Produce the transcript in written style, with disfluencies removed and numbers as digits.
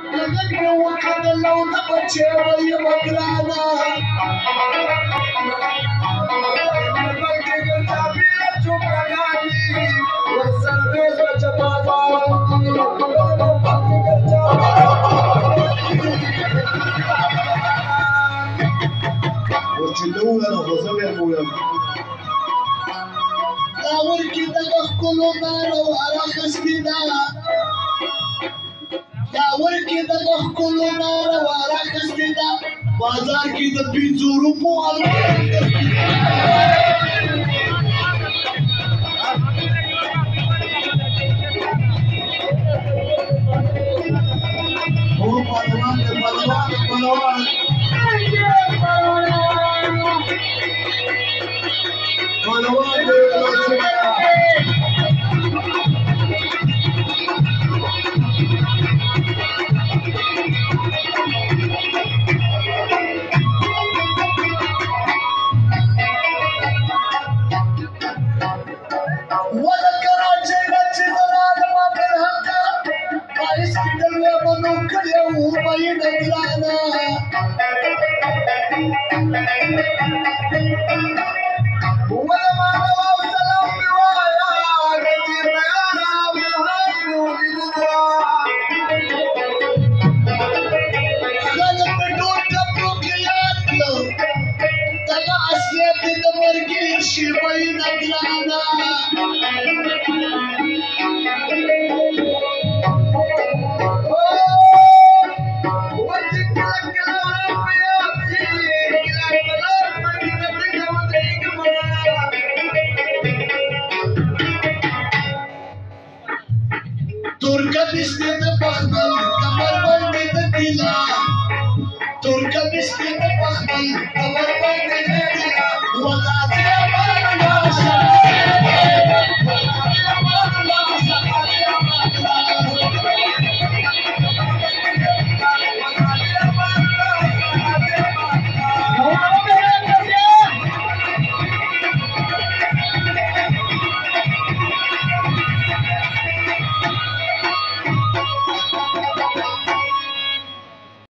لذلك وقت لو نبت شوي مقرانا وشدونا نفسهم يا مولانا لا وركي تدخلنا لو أرخص بنا لا وركي تدخلنا لو أرخص بنا بازار كده بيزورو مو